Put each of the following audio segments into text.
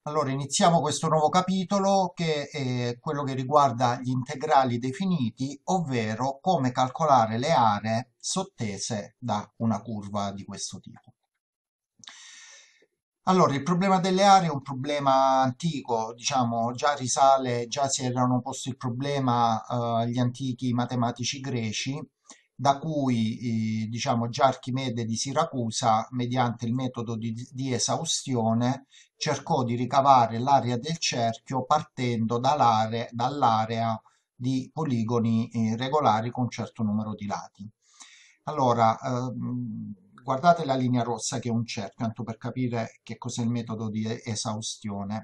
Allora, iniziamo questo nuovo capitolo che è quello che riguarda gli integrali definiti, ovvero come calcolare le aree sottese da una curva di questo tipo. Allora, il problema delle aree è un problema antico, diciamo, già si erano posti il problema gli antichi matematici greci, da cui, diciamo, già Archimede di Siracusa, mediante il metodo di esaustione, cercò di ricavare l'area del cerchio partendo dall'area di poligoni regolari con un certo numero di lati. Allora, guardate la linea rossa che è un cerchio, tanto per capire che cos'è il metodo di esaustione.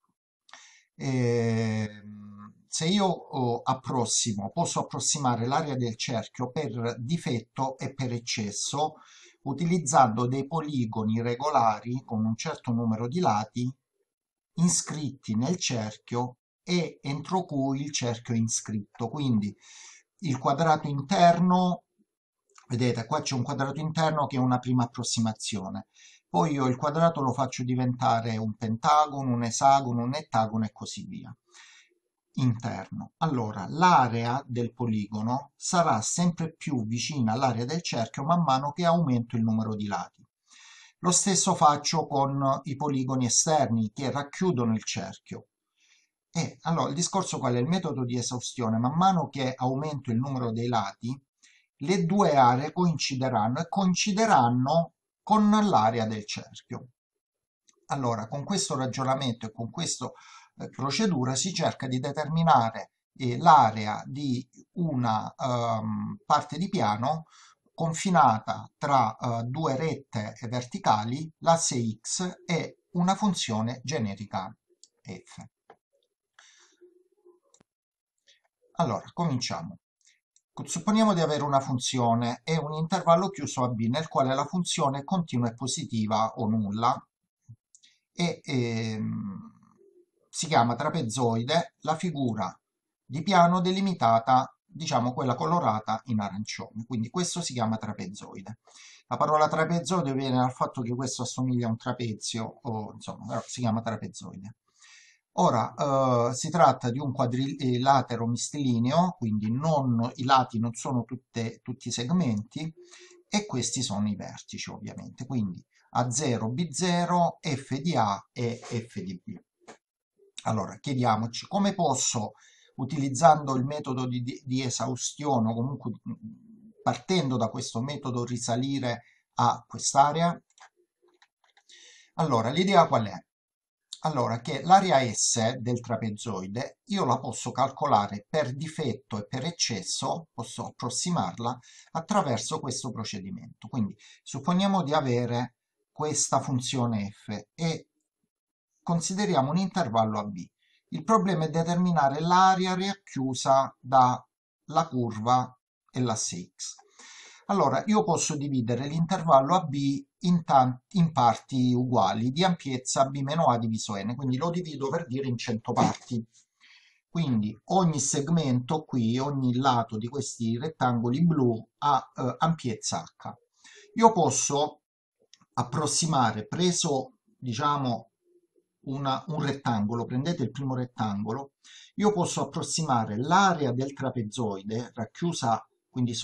Se io posso approssimare l'area del cerchio per difetto e per eccesso, utilizzando dei poligoni regolari con un certo numero di lati iscritti nel cerchio e entro cui il cerchio è iscritto. Quindi il quadrato interno, vedete qua c'è un quadrato interno che è una prima approssimazione. Poi io il quadrato lo faccio diventare un pentagono, un esagono, un ettagono e così via. Interno. Allora, l'area del poligono sarà sempre più vicina all'area del cerchio man mano che aumento il numero di lati. Lo stesso faccio con i poligoni esterni che racchiudono il cerchio. E allora il discorso qual è? Il metodo di esaustione, man mano che aumento il numero dei lati, le due aree coincideranno e coincideranno con l'area del cerchio. Allora, con questo ragionamento e con questa procedura si cerca di determinare l'area di una parte di piano confinata tra due rette verticali, l'asse x e una funzione generica f. Allora, cominciamo. Supponiamo di avere una funzione e un intervallo chiuso a b nel quale la funzione è continua e positiva o nulla e si chiama trapezoide la figura di piano delimitata, diciamo quella colorata in arancione. Quindi questo si chiama trapezoide. La parola trapezoide viene dal fatto che questo assomiglia a un trapezio, o insomma, però si chiama trapezoide. Ora, si tratta di un quadrilatero mistilineo, quindi i lati non sono tutti i segmenti, e questi sono i vertici ovviamente, quindi A0, B0, F di A e F di B. Allora, chiediamoci come posso, utilizzando il metodo di esaustione, o comunque partendo da questo metodo, risalire a quest'area? Allora, l'idea qual è? Allora, che l'area S del trapezoide io la posso calcolare per difetto e per eccesso, posso approssimarla attraverso questo procedimento. Quindi supponiamo di avere questa funzione f e consideriamo un intervallo a b. Il problema è determinare l'area racchiusa dalla curva e l'asse x. Allora, io posso dividere l'intervallo AB in parti uguali di ampiezza B meno A diviso N, quindi lo divido per dire in 100 parti. Quindi ogni segmento qui, ogni lato di questi rettangoli blu ha ampiezza H. Io posso approssimare, preso diciamo un rettangolo, prendete il primo rettangolo, io posso approssimare l'area del trapezoide racchiusa, quindi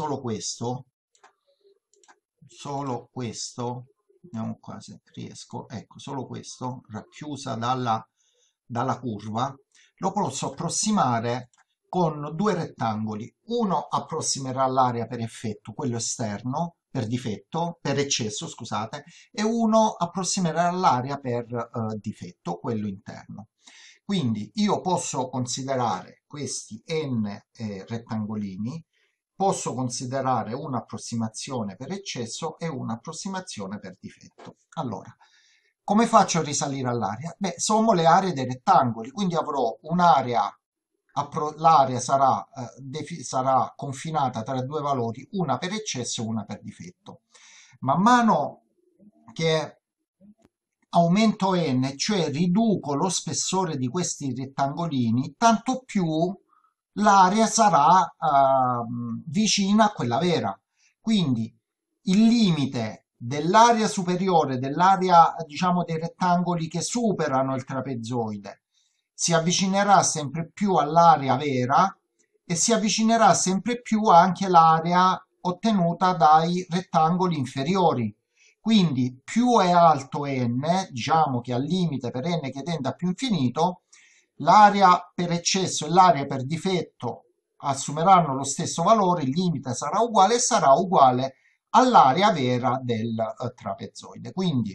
solo questo, vediamo qua se riesco, ecco, solo questo, racchiusa dalla curva, lo posso approssimare con due rettangoli. Uno approssimerà l'area per effetto, quello esterno, per difetto, per eccesso, scusate, e uno approssimerà l'area per difetto, quello interno. Quindi io posso considerare questi n rettangolini, posso considerare un'approssimazione per eccesso e un'approssimazione per difetto. Allora, come faccio a risalire all'area? Beh, sommo le aree dei rettangoli, quindi avrò un'area, l'area sarà confinata tra due valori, una per eccesso e una per difetto. Man mano che aumento n, cioè riduco lo spessore di questi rettangolini, tanto più l'area sarà vicina a quella vera. Quindi il limite dell'area superiore, dell'area, diciamo, dei rettangoli che superano il trapezoide, si avvicinerà sempre più all'area vera e si avvicinerà sempre più anche l'area ottenuta dai rettangoli inferiori. Quindi più è alto n, diciamo che al limite per n che tende a più infinito, l'area per eccesso e l'area per difetto assumeranno lo stesso valore, il limite sarà uguale e sarà uguale all'area vera del trapezoide. Quindi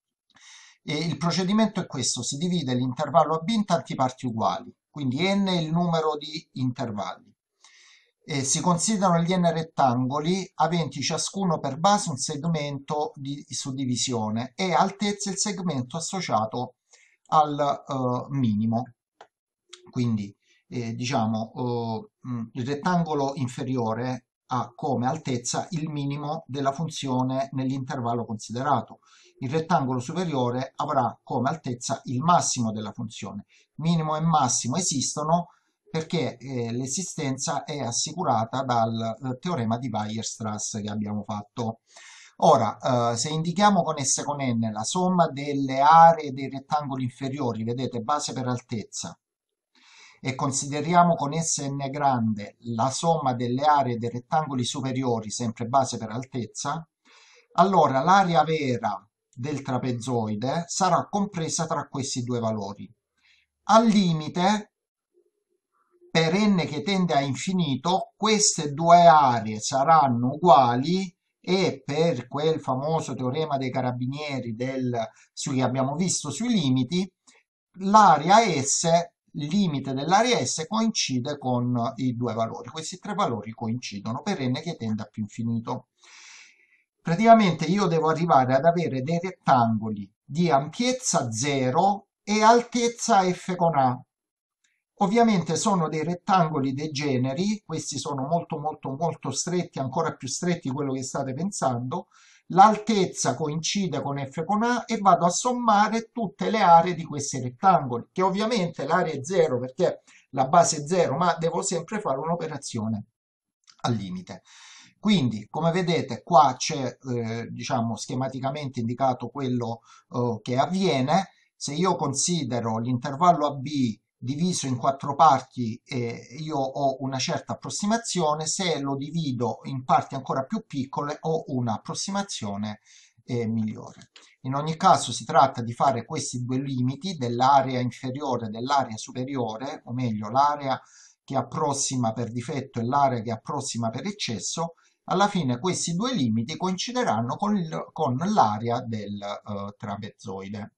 il procedimento è questo: si divide l'intervallo AB in tanti parti uguali, quindi n è il numero di intervalli. Si considerano gli n rettangoli aventi ciascuno per base un segmento di suddivisione e altezza il segmento associato al minimo. Quindi diciamo il rettangolo inferiore ha come altezza il minimo della funzione nell'intervallo considerato. Il rettangolo superiore avrà come altezza il massimo della funzione. Minimo e massimo esistono perché l'esistenza è assicurata dal teorema di Weierstrass che abbiamo fatto. Ora, se indichiamo con S con N la somma delle aree dei rettangoli inferiori, vedete, base per altezza, e consideriamo con Sn grande la somma delle aree dei rettangoli superiori, sempre base per altezza, allora l'area vera del trapezoide sarà compresa tra questi due valori. Al limite, per n che tende a infinito, queste due aree saranno uguali e per quel famoso teorema dei carabinieri che abbiamo visto sui limiti, l'area S, il limite dell'area S coincide con i due valori. Questi tre valori coincidono per n che tende a più infinito. Praticamente io devo arrivare ad avere dei rettangoli di ampiezza 0 e altezza f con a. Ovviamente sono dei rettangoli degeneri, questi sono molto molto molto stretti, ancora più stretti di quello che state pensando. L'altezza coincide con f con a e vado a sommare tutte le aree di questi rettangoli, che ovviamente l'area è 0 perché la base è 0, ma devo sempre fare un'operazione al limite. Quindi, come vedete, qua c'è, diciamo, schematicamente indicato quello che avviene. Se io considero l'intervallo AB diviso in 4 parti, io ho una certa approssimazione. Se lo divido in parti ancora più piccole, ho un'approssimazione migliore. In ogni caso si tratta di fare questi due limiti dell'area inferiore e dell'area superiore, o meglio l'area che approssima per difetto e l'area che approssima per eccesso. Alla fine questi due limiti coincideranno con l'area del trapezoide.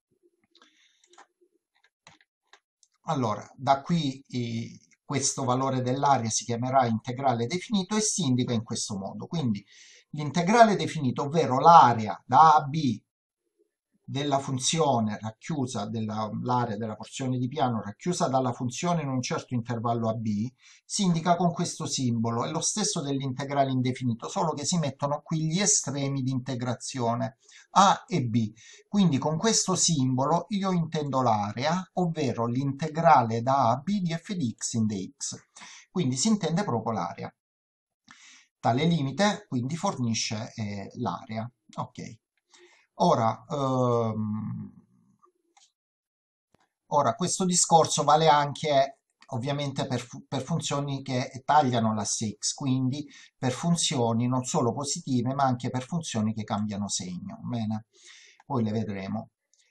Allora, da qui questo valore dell'area si chiamerà integrale definito e si indica in questo modo. Quindi l'integrale definito, ovvero l'area da A a B della funzione racchiusa, l'area della porzione di piano racchiusa dalla funzione in un certo intervallo AB, si indica con questo simbolo. È lo stesso dell'integrale indefinito, solo che si mettono qui gli estremi di integrazione A e B. Quindi con questo simbolo io intendo l'area, ovvero l'integrale da A a B di f di x in dx. Quindi si intende proprio l'area. Tale limite quindi fornisce l'area. Ok. Ora, questo discorso vale anche ovviamente per funzioni che tagliano l'asse x, quindi per funzioni non solo positive ma anche per funzioni che cambiano segno. Bene, poi le vedremo.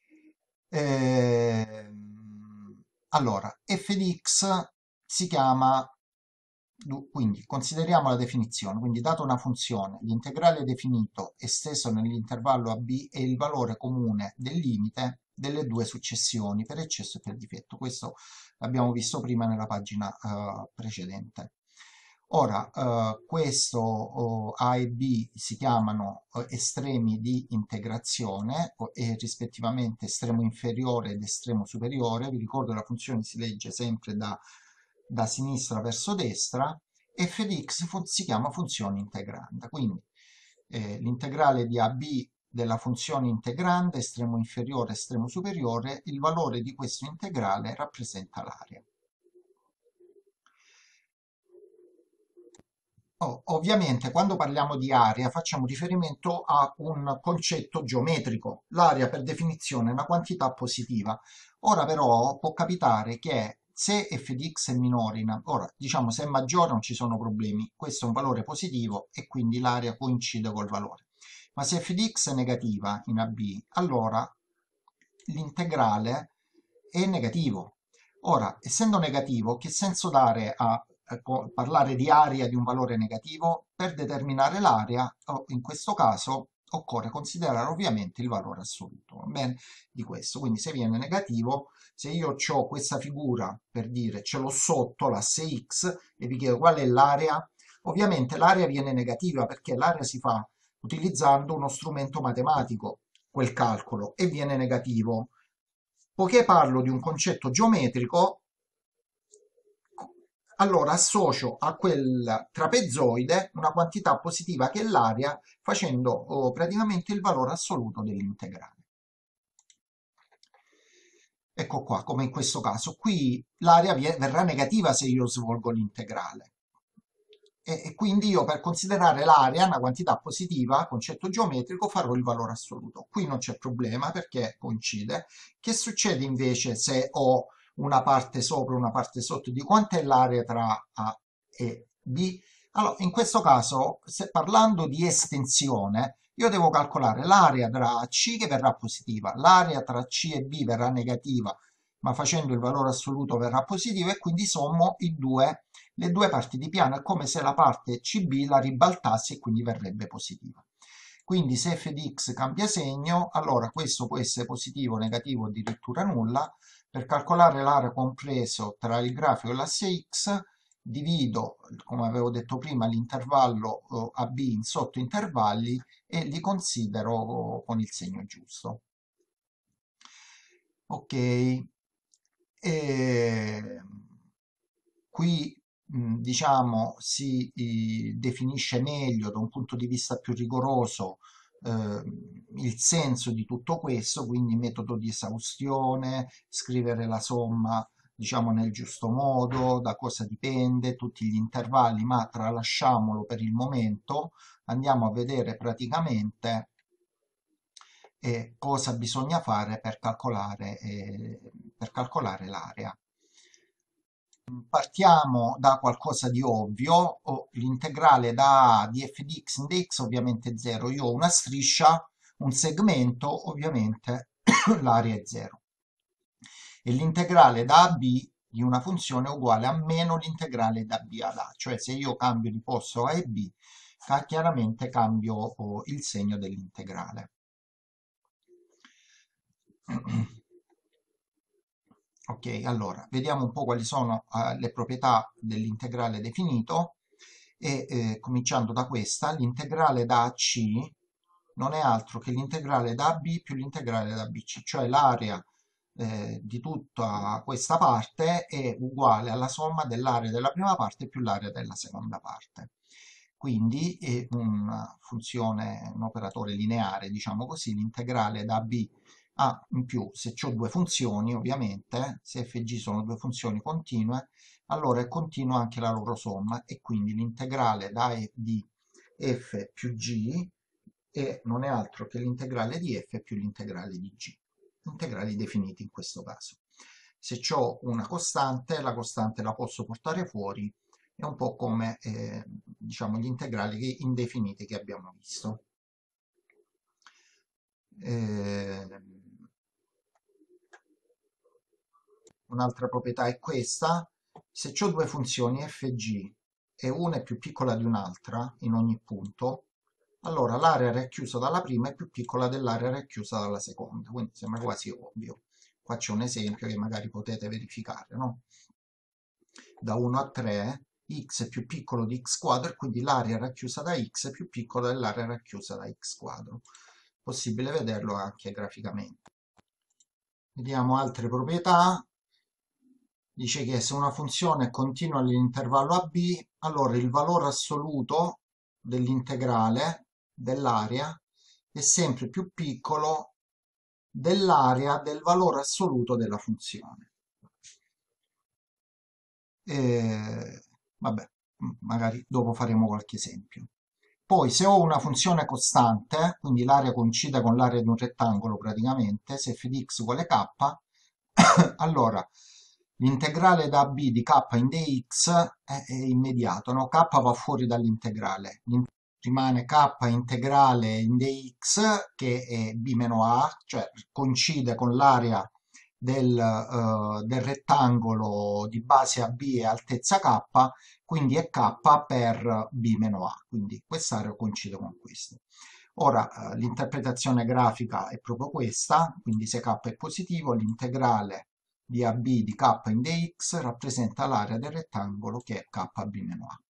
Allora, f di x si chiama, quindi consideriamo la definizione, quindi data una funzione, l'integrale definito esteso nell'intervallo AB è il valore comune del limite delle due successioni per eccesso e per difetto. Questo l'abbiamo visto prima nella pagina precedente. Ora, questo A e B si chiamano estremi di integrazione e rispettivamente estremo inferiore ed estremo superiore. Vi ricordo che la funzione si legge sempre da sinistra verso destra. F di x si chiama funzione integranda, quindi l'integrale di AB della funzione integranda, estremo inferiore, estremo superiore, il valore di questo integrale rappresenta l'area. Ovviamente quando parliamo di area facciamo riferimento a un concetto geometrico. L'area per definizione è una quantità positiva. Ora però può capitare che se f di x è minore, ora diciamo se è maggiore non ci sono problemi, questo è un valore positivo e quindi l'area coincide col valore. Ma se f di x è negativa in AB, allora l'integrale è negativo. Ora, essendo negativo, che senso dare a parlare di area di un valore negativo? Per determinare l'area, in questo caso, occorre considerare ovviamente il valore assoluto, va bene, di questo. Quindi se viene negativo, se io ho questa figura, per dire, ce l'ho sotto l'asse x e vi chiedo qual è l'area, ovviamente l'area viene negativa perché l'area si fa utilizzando uno strumento matematico, quel calcolo, e viene negativo. Poiché parlo di un concetto geometrico, allora associo a quel trapezoide una quantità positiva che è l'area, facendo praticamente il valore assoluto dell'integrale. Ecco qua, come in questo caso. Qui l'area verrà negativa se io svolgo l'integrale. E quindi io per considerare l'area una quantità positiva, concetto geometrico, farò il valore assoluto. Qui non c'è problema perché coincide. Che succede invece se ho una parte sopra e una parte sotto? Di quant'è l'area tra A e B? Allora, in questo caso, parlando di estensione, io devo calcolare l'area tra C che verrà positiva, l'area tra C e B verrà negativa, ma facendo il valore assoluto verrà positivo e quindi sommo le due parti di piano. È come se la parte CB la ribaltassi e quindi verrebbe positiva. Quindi se f di x cambia segno, allora questo può essere positivo, negativo o addirittura nulla. Per calcolare l'area compreso tra il grafico e l'asse x, divido, come avevo detto prima, l'intervallo AB in sottointervalli e li considero con il segno giusto. Ok, e qui diciamo si definisce meglio da un punto di vista più rigoroso eh, il senso di tutto questo, quindi metodo di esaustione, scrivere la somma diciamo nel giusto modo, da cosa dipende, tutti gli intervalli, ma tralasciamolo per il momento, andiamo a vedere praticamente cosa bisogna fare per calcolare l'area. Partiamo da qualcosa di ovvio, l'integrale da A di f di x in dx ovviamente è 0, io ho una striscia, un segmento, ovviamente l'area è 0. E l'integrale da a b di una funzione è uguale a meno l'integrale da b ad a, cioè se io cambio di posto a e b, chiaramente cambio il segno dell'integrale. Ok, allora, vediamo un po' quali sono le proprietà dell'integrale definito e cominciando da questa, l'integrale da AC non è altro che l'integrale da AB più l'integrale da BC, cioè l'area di tutta questa parte è uguale alla somma dell'area della prima parte più l'area della seconda parte. Quindi è una funzione, un operatore lineare, diciamo così, l'integrale da B a in più, se ho due funzioni, ovviamente, se f e g sono due funzioni continue, allora è continua anche la loro somma e quindi l'integrale di f più g non è altro che l'integrale di f più l'integrale di g, integrali definiti in questo caso. Se ho una costante, la costante la posso portare fuori, è un po' come diciamo gli integrali indefiniti che abbiamo visto. Un'altra proprietà è questa: se ho due funzioni f e g e una è più piccola di un'altra in ogni punto, allora l'area racchiusa dalla prima è più piccola dell'area racchiusa dalla seconda, quindi sembra quasi ovvio. Qua c'è un esempio che magari potete verificare, no? Da 1 a 3 x è più piccolo di x quadro e quindi l'area racchiusa da x è più piccola dell'area racchiusa da x quadro. Possibile vederlo anche graficamente. Vediamo altre proprietà. Dice che se una funzione è continua all'intervallo AB, allora il valore assoluto dell'integrale dell'area è sempre più piccolo dell'area del valore assoluto della funzione. Vabbè, magari dopo faremo qualche esempio. Poi se ho una funzione costante, quindi l'area coincide con l'area di un rettangolo praticamente, se f di x uguale k, allora l'integrale da b di k in dx è immediato, no? K va fuori dall'integrale, rimane k integrale in dx che è b meno a, cioè coincide con l'area del rettangolo di base AB e altezza K, quindi è K per B meno A, quindi quest'area coincide con questo. Ora, l'interpretazione grafica è proprio questa, quindi se K è positivo, l'integrale di AB di K in dx rappresenta l'area del rettangolo che è KB meno A.